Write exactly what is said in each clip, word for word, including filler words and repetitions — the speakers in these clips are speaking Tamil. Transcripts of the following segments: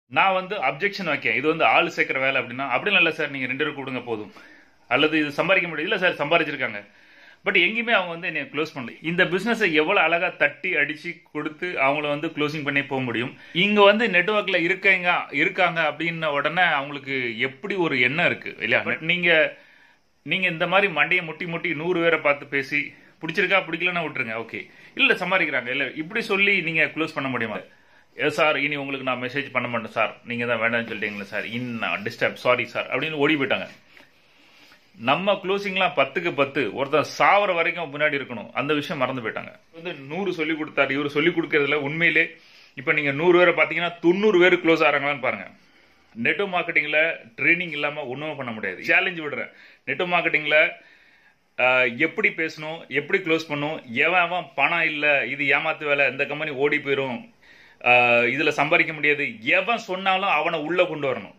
நான் வந்து அப்ஜெக்ஷன் வைக்கேன், இது வந்து ஆள் சேர்க்கிற வேலை அப்படின்னா, அப்படி இல்லை சார், நீங்கள் ரெண்டு பேரும் கொடுங்க போதும், அல்லது இது சம்பாதிக்க முடியாது, இல்லை சார் சம்பாதிச்சிருக்காங்க. பட் எங்கேயுமே அவங்க வந்து என்னை க்ளோஸ் பண்ணல. இந்த பிஸ்னஸை எவ்வளோ அழகாக தட்டி அடித்து கொடுத்து அவங்கள வந்து க்ளோசிங் பண்ணி போக முடியும். இங்கே வந்து நெட்வொர்க்கில் இருக்கங்க இருக்காங்க அப்படின்ன உடனே அவங்களுக்கு எப்படி ஒரு எண்ணம் இருக்குது இல்லையா? பட் நீங்கள் நீங்கள் இந்த மாதிரி மண்டையை முட்டி முட்டி நூறு பேரை பார்த்து பேசி பிடிச்சிருக்கா பிடிக்கலன்னா விட்டுருங்க, ஓகே, இல்லை சம்பாதிக்கிறாங்க இல்லை இப்படி சொல்லி நீங்கள் க்ளோஸ் பண்ண முடியுமா? எஸ் சார், இனி உங்களுக்கு நான் மெசேஜ் பண்ண மாட்டேன் சார், நீங்கள் தான் வேண்டாம்னு சொல்லிட்டீங்களா சார், இன்னும் டிஸ்டர்ப், சாரி சார் அப்படின்னு ஓடி போயிட்டாங்க. நம்ம க்ளோசிங்லாம் பத்துக்கு பத்து, ஒருத்தர் சாவர வரைக்கும் முன்னாடி இருக்கணும், அந்த விஷயம் மறந்து போயிட்டாங்க. வந்து நூறு சொல்லி கொடுத்தாரு, இவர் சொல்லி கொடுக்கறதுல உண்மையிலே இப்போ நீங்கள் நூறு பேரை பார்த்தீங்கன்னா தொண்ணூறு பேர் க்ளோஸ் ஆகிறாங்களான்னு பாருங்க. நெட்வொர்க் மார்க்கெட்டிங்கில் ட்ரைனிங் இல்லாமல் ஒன்றுமே பண்ண முடியாது. சேலஞ்சு விடுறேன், நெட்வொர்க் மார்க்கெட்டிங்கில் எப்படி பேசணும், எப்படி க்ளோஸ் பண்ணணும், எவன் அவன் பணம் இல்லை, இது ஏமாத்து வேலை, இந்த கம்பெனி ஓடி போயிடும், இதில் சம்பாதிக்க முடியாது, எவன் சொன்னாலும் அவனை உள்ளே கொண்டு வரணும்.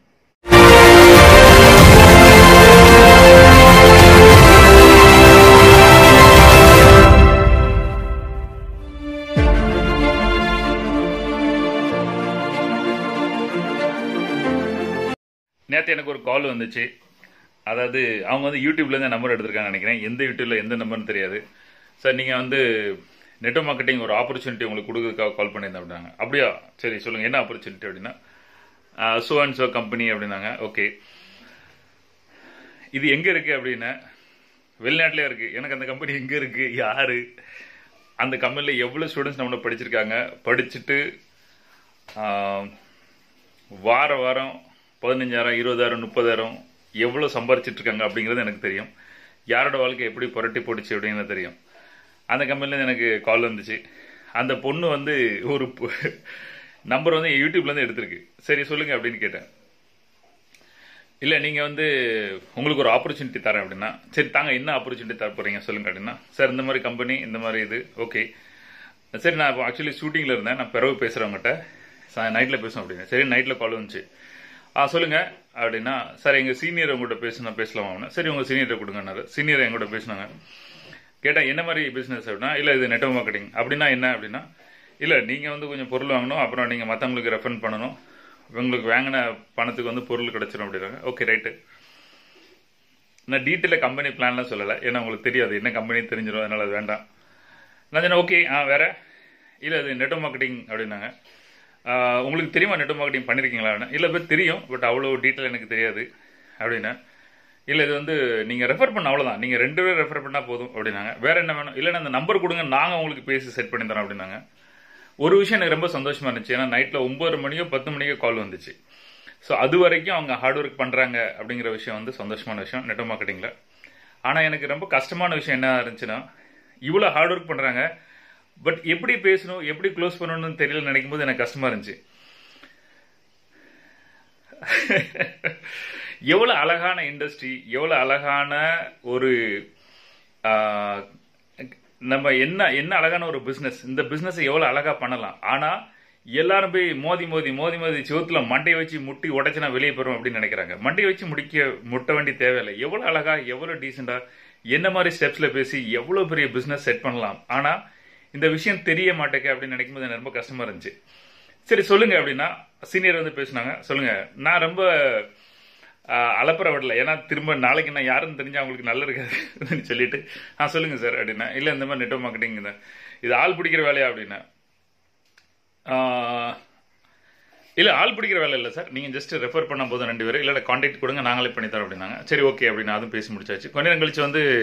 நேற்று எனக்கு ஒரு கால் வந்துச்சு. அதாவது அவங்க வந்து யூடியூப்லேருந்து நம்பர் எடுத்திருக்காங்கன்னு நினைக்கிறேன். எந்த யூடியூப்பில் எந்த நம்பர்னு தெரியாது. சார் நீங்கள் வந்து நெட்வொர்க் மார்க்கெட்டிங் ஒரு ஆப்பர்ச்சுனிட்டி உங்களுக்கு கொடுக்குறதுக்காக கால் பண்ணியிருந்தேன் அப்படின்னாங்க. அப்படியா, சரி சொல்லுங்கள், என்ன ஆப்பர்ச்சுனிட்டி அப்படின்னா, சோ அண்ட் சோ கம்பெனி அப்படின்னாங்க. ஓகே, இது எங்கே இருக்குது அப்படின்னா, வெளிநாட்டிலே இருக்குது. எனக்கு அந்த கம்பெனி எங்கே இருக்குது, யார், அந்த கம்பெனியில் எவ்வளோ ஸ்டூடெண்ட்ஸ் நம்மளை படிச்சிருக்காங்க, படிச்சுட்டு வார வாரம் பதினஞ்சாயிரம் இருபதாயிரம் முப்பதாயிரம் எவ்வளோ சம்பாரிச்சிட்ருக்காங்க அப்படிங்கிறது எனக்கு தெரியும். யாரோட வாழ்க்கை எப்படி புரட்டி போட்டுச்சு அப்படிங்கிறது தெரியும். அந்த கம்பெனிலேருந்து எனக்கு கால் வந்துச்சு. அந்த பொண்ணு வந்து ஒரு நம்பர் வந்து யூடியூப்லேருந்து எடுத்திருக்கு. சரி சொல்லுங்கள் அப்படின்னு கேட்டேன். இல்லை நீங்கள் வந்து உங்களுக்கு ஒரு ஆப்பர்ச்சுனிட்டி தரேன் அப்படின்னா, சரி தாங்க என்ன ஆப்பர்ச்சுனிட்டி தர போகிறீங்க சொல்லுங்கள் அப்படின்னா, சார் இந்த மாதிரி கம்பெனி இந்த மாதிரி இது, ஓகே சரி நான் இப்போ ஆக்சுவலி ஷூட்டிங்கில் இருந்தேன், நான் பிறகு பேசுகிறவங்ககிட்ட சார் நைட்டில் பேசுவேன் அப்படின்னு. சரி நைட்டில் கால் வந்துச்சு. ஆ சொல்லுங்கள் அப்படின்னா, சார் எங்கள் சீனியர் உங்கள்கிட்ட பேசுனா பேசலாமா அப்படின்னா, சரி உங்கள் சீனியரை கொடுங்கன்னாரு. சீனியரை எங்கள்கிட்ட பேசினாங்க. கேட்டால் என்ன மாதிரி பிஸ்னஸ் அப்படின்னா, இல்லை இது நெட்வொர்க் மார்க்கெட்டிங் அப்படின்னா என்ன அப்படின்னா, இல்லை நீங்கள் வந்து கொஞ்சம் பொருள் வாங்கணும், அப்புறம் நீங்கள் மற்றவங்களுக்கு ரெஃபர் பண்ணணும், உங்களுக்கு வாங்கின பணத்துக்கு வந்து பொருள் கிடச்சிடும் அப்படின்னாங்க. Okay right. நான் டீட்டெயிலாக கம்பெனி பிளான்லாம் சொல்லலை, ஏன்னா உங்களுக்கு தெரியாது என்ன கம்பெனி தெரிஞ்சிடும், அதனால் அது வேண்டாம். நான் சொன்னேன் ஓகே ஆ வேறு, இல்லை அது நெட்வொர்க் மார்க்கெட்டிங் அப்படின்னாங்க. உங்களுக்கு தெரியுமா நெட்வொர்க் மார்க்கெட்டிங் பண்ணியிருக்கீங்களா அப்படின்னா, இல்லை பேர் தெரியும், பட் அவ்வளோ டீட்டெயில் எனக்கு தெரியாது அப்படின்னா. இல்லை இது வந்து நீங்கள் ரெஃபர் பண்ண அவ்வளோதான், நீங்கள் ரெண்டு பேரும் ரெஃபர் பண்ணால் போதும் அப்படின்னாங்க. வேறு என்ன வேணும், இல்லைன்னா அந்த நம்பர் கொடுங்க நாங்கள் உங்களுக்கு பேசி செட் பண்ணி தரோம் அப்படின்னாங்க. ஒரு விஷயம் எனக்கு ரொம்ப சந்தோஷமாக இருந்துச்சு, ஏன்னா நைட்டில் ஒம்பது மணியோ பத்து மணிக்கோ கால் வந்துச்சு. ஸோ அது வரைக்கும் அவங்க ஹார்ட் ஒர்க் பண்ணுறாங்க அப்படிங்கிற விஷயம் வந்து சந்தோஷமான விஷயம் நெட்வொர்க் மார்க்கெட்டிங்கில். ஆனால் எனக்கு ரொம்ப கஷ்டமான விஷயம் என்ன இருந்துச்சுன்னா, இவ்வளோ ஹார்ட் ஒர்க் பண்ணுறாங்க, பட் எப்படி பேசணும் எப்படி க்ளோஸ் பண்ணணும்னு தெரியல நினைக்கும் போது எனக்கு கஷ்டமா இருந்துச்சு. எவ்வளோ அழகான இண்டஸ்ட்ரி, எவ்வளோ அழகான ஒரு நம்ம என்ன என்ன அழகான ஒரு பிஸ்னஸ், இந்த பிஸ்னஸை எவ்வளோ அழகாக பண்ணலாம். ஆனால் எல்லாரும் போய் மோதி மோதி மோதி மோதி சிவத்தில் மண்டையை வச்சு முட்டி உடச்சினா வெளியே போகிறோம் அப்படின்னு நினைக்கிறாங்க. மண்டையை வச்சு முடிக்க முட்ட வேண்டிய தேவையில்லை. எவ்வளோ அழகாக எவ்வளோ டீசெண்டாக என்ன மாதிரி ஸ்டெப்ஸில் பேசி எவ்வளோ பெரிய பிஸ்னஸ் செட் பண்ணலாம். ஆனால் இந்த விஷயம் தெரிய மாட்டேங்க அப்படின்னு நினைக்கும் போது எனக்கு ரொம்ப கஷ்டமா இருந்துச்சு. சரி சொல்லுங்க அப்படின்னா சீனியர் வந்து பேசினாங்க. சொல்லுங்க, நான் ரொம்ப அலப்பற விடல, ஏன்னா திரும்ப நாளைக்கு நான் யாருன்னு தெரிஞ்சா அவங்களுக்கு நல்ல இருக்காது சொல்லிட்டு ஆ சொல்லுங்க சார் அப்படின்னா, இல்லை இந்த மாதிரி நெட்வொர்க் மார்க்கெட்டிங் இது ஆள் பிடிக்கிற வேலையா அப்படின்னா, இல்லை ஆள் பிடிக்கிற வேலை இல்லை சார், நீங்கள் ஜஸ்ட் ரெஃபர் பண்ண போதும் ரெண்டு பேரும், இல்லை கான்டாக்ட் கொடுங்க நாங்களே பண்ணி தரோம் அப்படின்னாங்க. சரி ஓகே அப்படின்னா அதுவும் பேசி முடிச்சாச்சு. கொஞ்ச நேரம் கழிச்சு வந்து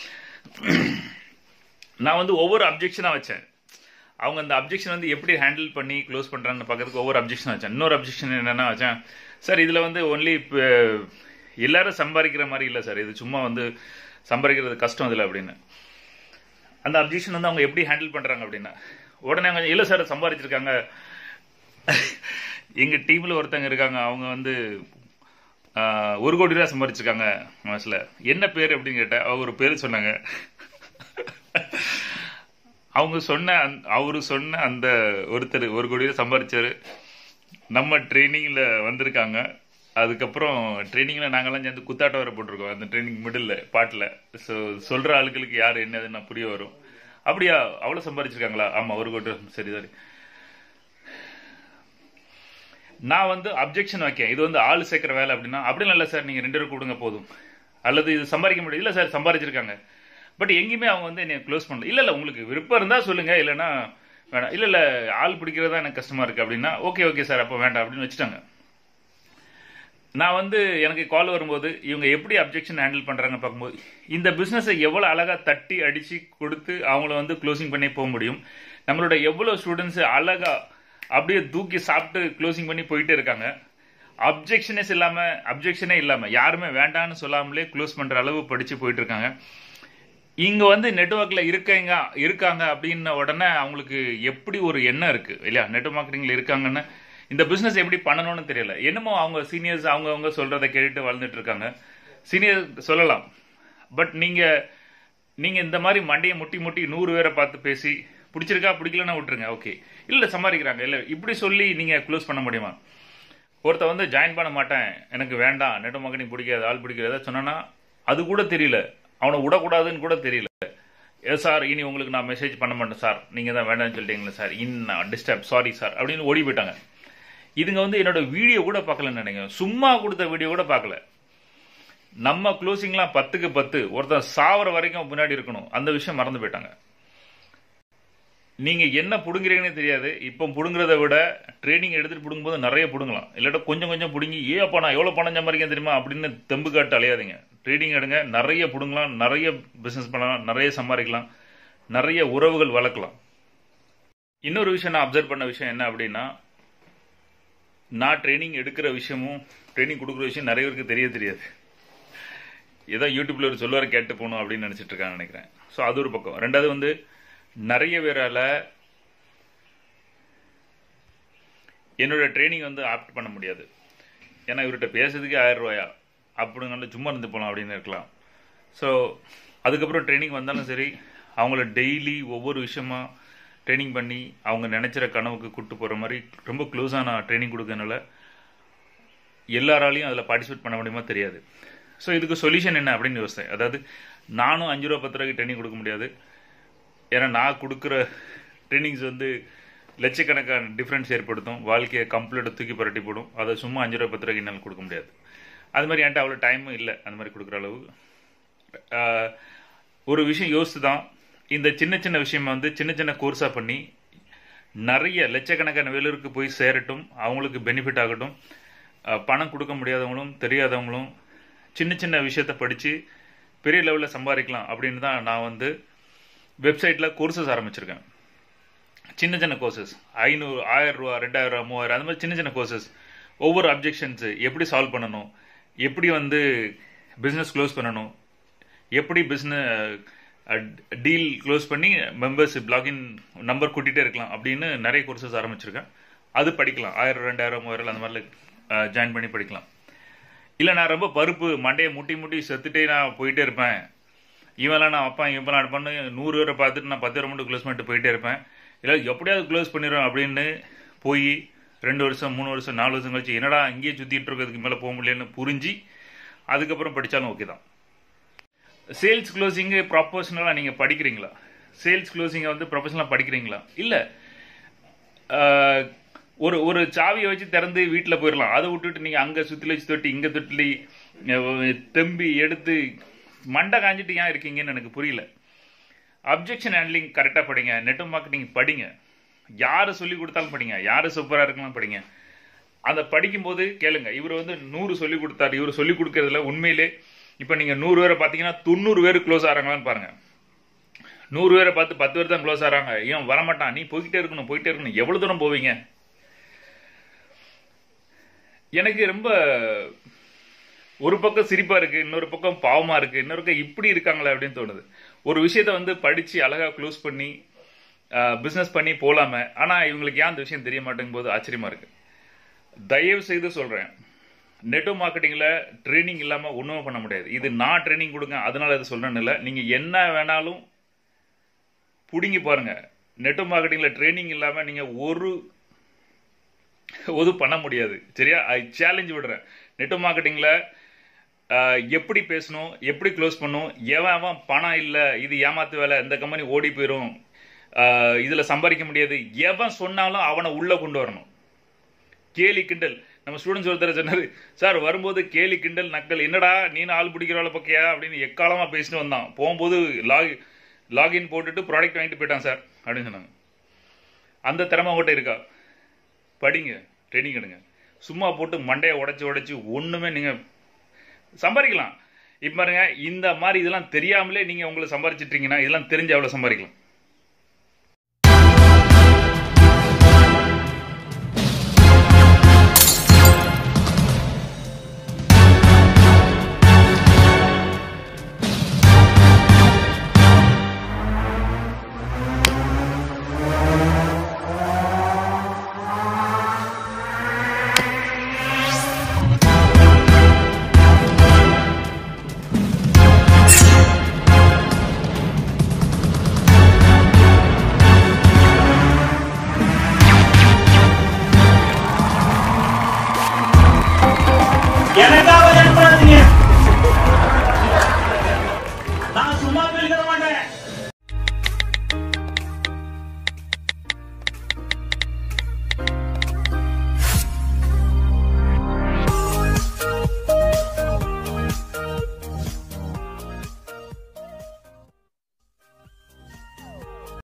நான் வந்து ஒவ்வொரு அப்ஜெக்ஷனாக வச்சேன். அவங்க அந்த அப்ஜெக்ஷன் வந்து எப்படி ஹேண்டில் பண்ணி க்ளோஸ் பண்ணுறாங்கன்னு பார்க்கறதுக்கு ஒவ்வொரு அப்ஜெக்ஷன் வச்சேன். இன்னொரு அப்ஜெக்ஷன் என்னென்னா வச்சேன், சார் இதில் வந்து ஒன்லி இப்போ எல்லாரும் சம்பாதிக்கிற மாதிரி இல்லை சார், இது சும்மா வந்து சம்பாதிக்கிறது கஷ்டம் இதில் அப்படின்னு. அந்த அப்ஜெக்ஷன் வந்து அவங்க எப்படி ஹேண்டில் பண்ணுறாங்க அப்படின்னா, உடனே அவங்க இல்லை சார் சம்பாதிச்சிருக்காங்க, எங்கள் டீமில் ஒருத்தங்க இருக்காங்க அவங்க வந்து ஒரு கோடி ரூபா சம்பாதிச்சிருக்காங்க மாசில், என்ன பேர் அப்படின்னு கேட்டேன். அவங்க ஒரு பேர் சொன்னாங்க. அவங்க சொன்ன அவரு சொன்ன அந்த ஒருத்தர் ஒரு கோடி ரூபா சம்பாதிச்சாரு, நம்ம ட்ரைனிங்கில் வந்திருக்காங்க. அதுக்கப்புறம் ட்ரைனிங்கில் நாங்கள்லாம் சேர்ந்து குத்தாட்டம் வர போட்டிருக்கோம் அந்த ட்ரைனிங் மிடில் பாட்டில். ஸோ சொல்கிற ஆளுகளுக்கு யார் என்னதுன்னு புரிய வரும். அப்படியா அவ்வளோ சம்பாதிச்சிருக்காங்களா, ஆமாம் ஒரு கோடி, சரி சரி. நான் வந்து அப்ஜெக்ஷன் வைக்கேன், இது வந்து ஆள் சேர்க்கிற வேலை அப்படின்னா, அப்படி இல்லை சார், நீங்கள் ரெண்டு பேரும் கொடுங்க போதும், அல்லது இது சம்பாதிக்க முடியாது, இல்லை சார் சம்பாதிச்சிருக்காங்க, பட் எங்கேயுமே அவங்க வந்து என்னை க்ளோஸ் பண்ணல. இல்லை இல்லை உங்களுக்கு விருப்பம் இருந்தால் சொல்லுங்க, இல்லைன்னா வேணாம், இல்லை இல்லை ஆள் பிடிக்கிறதா எனக்கு கஷ்டமா இருக்கு அப்படின்னா ஓகே ஓகே சார் அப்போ வேண்டாம் அப்படின்னு வச்சுட்டாங்க. நான் வந்து எனக்கு கால் வரும்போது இவங்க எப்படி அப்ஜெக்ஷன் ஹேண்டில் பண்றாங்க பார்க்கும்போது, இந்த பிசினஸை எவ்வளவு அழகா தட்டி அடிச்சு கொடுத்து அவங்கள வந்து க்ளோசிங் பண்ணி போக முடியும். நம்மளோட எவ்வளவு ஸ்டூடெண்ட்ஸ் அழகா அப்படியே தூக்கி சாப்பிட்டு க்ளோசிங் பண்ணி போயிட்டே இருக்காங்க. அப்ஜெக்ஷனே இல்லாம அப்ஜெக்ஷனே இல்லாம யாருமே வேண்டான்னு சொல்லாமலே க்ளோஸ் பண்ற அளவு படிச்சு போயிட்டு இருக்காங்க. இங்க வந்து நெட்வொர்க்ல இருக்கங்க இருக்காங்க அப்படின்ன உடனே அவங்களுக்கு எப்படி ஒரு எண்ணம் இருக்கு இல்லையா, நெட்வொர்க் மார்க்கெட்டிங்ல இருக்காங்கன்னு இந்த பிசினஸ் எப்படி பண்ணணும்னு தெரியல. என்னமோ அவங்க சீனியர்ஸ் அவங்க அவங்க சொல்றதை கேட்டுட்டு வளர்ந்துட்டு இருக்காங்க. சீனியர் சொல்லலாம், பட் நீங்க நீங்க இந்த மாதிரி மண்டையை முட்டி முட்டி நூறு பேரை பார்த்து பேசி பிடிச்சிருக்கா பிடிக்கலன்னா விட்டுருங்க, ஓகே இல்ல சம்பாதிக்கிறாங்க இல்ல இப்படி சொல்லி நீங்க க்ளோஸ் பண்ண முடியுமா? ஒருத்த வந்து ஜாயின் பண்ண மாட்டேன், எனக்கு வேண்டாம், நெட்வொர்க் மார்க்கெட்டிங் பிடிக்காது, ஆள் பிடிக்கிறத சொன்னா அது கூட தெரியல, அவனை விடக்கூடாதுன்னு கூட தெரியல. எஸ் சார் இனி உங்களுக்கு நான் மெசேஜ் பண்ண மாட்டேன் சார், நீங்க தான் வேண்டாம்னு சொல்லிட்டீங்களா சார், இன்னும் டிஸ்டர்ப் சாரி சார் அப்படின்னு ஓடி போயிட்டாங்க. இதுங்க வந்து என்னோட வீடியோ கூட பார்க்கலன்னு நினைக்கிறேன், சும்மா கொடுத்த வீடியோ கூட பார்க்கல. நம்ம க்ளோசிங்லாம் பத்துக்கு பத்து, ஒருத்தன் சாவர வரைக்கும் முன்னாடி இருக்கணும், அந்த விஷயம் மறந்து போயிட்டாங்க. நீங்க என்ன புடுங்குறீங்கன்னு தெரியாது. இப்போ புடுங்குறத விட ட்ரைனிங் எடுத்துட்டு புடுங்கும்போது நிறைய புடுங்கலாம், இல்லாட்ட கொஞ்சம் கொஞ்சம் புடுங்கி ஏ அப்பா நான் எவ்வளவு பணம் சம்பாதிக்க தெரியுமா அப்படின்னு தெம்பு காட்டு அலையாதீங்க. ட்ரேடிங் எடுங்க, நிறைய புடுங்கலாம், நிறைய பிசினஸ் பண்ணலாம், நிறைய சம்பாதிக்கலாம், நிறைய உறவுகள் வளர்க்கலாம். இன்னொரு விஷயம் நான் அப்சர்வ் பண்ண விஷயம் என்ன அப்படின்னா, நான் ட்ரைனிங் எடுக்கிற விஷயமும் ட்ரைனிங் கொடுக்குற விஷயம் நிறைய பேருக்கு தெரிய தெரியாது. ஏதோ யூடியூப்ல ஒரு சொல்லுவார கேட்டு போகணும் அப்படின்னு நினைச்சிட்டு இருக்காங்க நினைக்கிறேன். ஸோ அது ஒரு பக்கம். ரெண்டாவது வந்து நிறைய பேரால என்னோட ட்ரைனிங் வந்து ஆப்ட் பண்ண முடியாது. ஏன்னா இவர்கிட்ட பேசுறதுக்கு ஆயிரம் ரூபாயா அப்படினால சும்மா இருந்து போகலாம் அப்படின்னு இருக்கலாம். ஸோ அதுக்கப்புறம் ட்ரைனிங் வந்தாலும் சரி, அவங்கள டெய்லி ஒவ்வொரு விஷயமா ட்ரைனிங் பண்ணி அவங்க நினைச்சிற கனவுக்கு கூப்பிட்டு போகிற மாதிரி ரொம்ப க்ளோஸாக நான் ட்ரைனிங் கொடுக்கறனால எல்லாராலையும் அதில் பார்ட்டிசிபேட் பண்ண முடியுமா தெரியாது. ஸோ இதுக்கு சொல்யூஷன் என்ன அப்படின்னு யோசித்தேன். அதாவது நானும் அஞ்சு ரூபா பத்து ரூபாய்க்கு ட்ரைனிங் கொடுக்க முடியாது, ஏன்னா நான் கொடுக்குற ட்ரைனிங்ஸ் வந்து லட்சக்கணக்கான டிஃப்ரென்ஸ் ஏற்படுத்தும், வாழ்க்கையை கம்ப்ளீட்டாக தூக்கி புரட்டி போடும். அதை சும்மா அஞ்சு ரூபா பத்து ரூபாய்க்கு என்னால் கொடுக்க முடியாது. அது மாதிரி என்கிட்ட அவ்வளோ டைமும் இல்லை அந்த மாதிரி கொடுக்குற அளவு. ஒரு விஷயம் யோசித்து தான் இந்த சின்ன சின்ன விஷயம் வந்து சின்ன சின்ன கோர்ஸாக பண்ணி நிறைய லட்சக்கணக்கான வேலூருக்கு போய் சேரட்டும், அவங்களுக்கு பெனிஃபிட் ஆகட்டும். பணம் கொடுக்க முடியாதவங்களும் தெரியாதவங்களும் சின்ன சின்ன விஷயத்த படித்து பெரிய லெவலில் சம்பாதிக்கலாம் அப்படின்னு தான் நான் வந்து வெப்சைட்டில் கோர்சஸ் ஆரம்பிச்சிருக்கேன். சின்ன சின்ன கோர்சஸ், ஐநூறு ஆயிரம் ரூபா ரெண்டாயிரம் ரூபா மூவாயிரம் அந்த மாதிரி சின்ன சின்ன கோர்சஸ். ஒவ்வொரு அப்ஜெக்ஷன்ஸு எப்படி சால்வ் பண்ணணும், எப்படி வந்து பிஸ்னஸ் க்ளோஸ் பண்ணணும், எப்படி பிஸ்னஸ் டீல் க்ளோஸ் பண்ணி மெம்பர்ஷிப் லாகின் நம்பர் கூட்டிகிட்டே இருக்கலாம் அப்படின்னு நிறைய கோர்சஸ் ஆரம்பிச்சிருக்கேன். அது படிக்கலாம், ஆயிரம் ரெண்டாயிரம் மூவாயிரம் அந்த மாதிரி ஜாயின் பண்ணி படிக்கலாம். இல்லை நான் ரொம்ப பருப்பு மண்டையை முட்டி முட்டி செத்துட்டே நான் போயிட்டே இருப்பேன், இவெல்லாம் நான் வைப்பேன் இவெல்லாம் எடுப்பேன்னு நூறு பேரை பார்த்துட்டு நான் பத்து பேரை மட்டும் க்ளோஸ் பண்ணிட்டு போயிட்டே இருப்பேன், இல்லை எப்படியாவது க்ளோஸ் பண்ணிடுவேன் அப்படின்னு போய் ரெண்டு வருஷம் மூணு வருஷம் நாலு வருஷம் கழிச்சு என்னடா இங்கேயே சுற்றிட்டு இருக்கிறதுக்கு மேலே போக முடியலன்னு புரிஞ்சு அதுக்கப்புறம் படித்தாலும் ஓகே தான். சேல்ஸ் க்ளோசிங்கு ப்ரொஃபஷனலாக நீங்கள் படிக்கிறீங்களா? சேல்ஸ் க்ளோசிங்கை வந்து ப்ரொஃபஷனலாக படிக்கிறீங்களா? இல்லை ஒரு ஒரு சாவியை வச்சு திறந்து வீட்டில் போயிடலாம், அதை விட்டுட்டு நீங்கள் அங்கே சுற்றி வச்சு தொட்டி இங்கே தொட்டி தெம்பி எடுத்து மண்டை காஞ்சிட்டு ஏன் இருக்கீங்கன்னு எனக்கு புரியல. அப்ஜெக்ஷன் ஹேண்ட்லிங் கரெக்டாக படிங்க, நெட்வொர்க் மார்க்கெட்டிங் படிங்க, யாரு சொல்லி கொடுத்தாலும் படிங்க, யாரு சூப்பராக இருக்கலாம் படிங்க. அதை படிக்கும்போது கேளுங்க, இவர் வந்து நூறு சொல்லி கொடுத்தாரு, இவர் சொல்லி கொடுக்கறதுல உண்மையிலே இப்போ நீங்கள் நூறு பேரை பார்த்தீங்கன்னா தொண்ணூறு பேர் க்ளோஸ் ஆகிறாங்களான்னு பாருங்க. நூறு பேரை பார்த்து பத்து பேர் தான் க்ளோஸ் ஆகிறாங்க, ஏன் வரமாட்டான், நீ போய்கிட்டே இருக்கணும் போயிட்டே இருக்கணும், எவ்வளவு தூரம் போவீங்க? எனக்கு ரொம்ப ஒரு பக்கம் சிரிப்பா இருக்கு, இன்னொரு பக்கம் பாவமா இருக்கு, இன்னொரு பக்கம் இப்படி இருக்காங்களே அப்படின்னு தோணுது. ஒரு விஷயத்த வந்து படிச்சு அழகா க்ளோஸ் பண்ணி பிசினஸ் பண்ணி போலாம, ஆனா இவங்களுக்கு ஏன் அந்த விஷயம் தெரிய மாட்டேங்கும் போது ஆச்சரியமா இருக்கு. தயவு செய்து சொல்றேன், நெட்வொர்க் மார்க்கெட்டிங்ல ட்ரைனிங் இல்லாம ஒண்ணுமே பண்ண முடியாது. இது நான் ட்ரைனிங் கொடுங்க அதனால இது சொல்றேன்னு இல்லை, நீங்க என்ன வேணாலும் புடுங்கி பாருங்க. நெட்வொர்க் மார்க்கெட்டிங்ல ட்ரைனிங் இல்லாம நீங்க ஒரு ஒது பண்ண முடியாது. சரியா? ஐ சேலஞ்ச் விடுறேன். நெட்வொர்க் மார்க்கெட்டிங்ல எப்படி பேசணும், எப்படி க்ளோஸ் பண்ணணும், எவன் பணம் இல்லை இது ஏமாத்து வேலை, இந்த கம்பெனி ஓடி போயிடும், இதுல சம்பாதிக்க முடியாது, எவன் சொன்னாலும் அவனை உள்ள கொண்டு வரணும். கேலி கிண்டல். நம்ம ஸ்டூடெண்ட்ஸ் ஒருத்தர் சொன்னாரு, சார் வரும்போது கேலி கிண்டல் நக்கல், என்னடா நீ ஆள் பிடிக்கிறவள பக்கையா அப்படின்னு எக்காலமா பேசிட்டு வந்தான். போகும்போது லாக் லாகின் போட்டுட்டு ப்ராடக்ட் வாங்கிட்டு போயிட்டான் சார் அப்படின்னு சொன்னாங்க. அந்த திறமை உங்கள்கிட்ட இருக்கா? படிங்க, ட்ரைனிங் எடுங்க. சும்மா போட்டு மண்டையை உடைச்சி உடைச்சி ஒன்றுமே நீங்கள் சம்பாதிக்கலாம். இப்போ பாருங்க, இந்த மாதிரி இதெல்லாம் தெரியாமலே நீங்கள் உங்களை சம்பாதிச்சிட்டீங்கன்னா இதெல்லாம் தெரிஞ்சு அவ்வளோ சம்பாதிக்கலாம். எனக்கு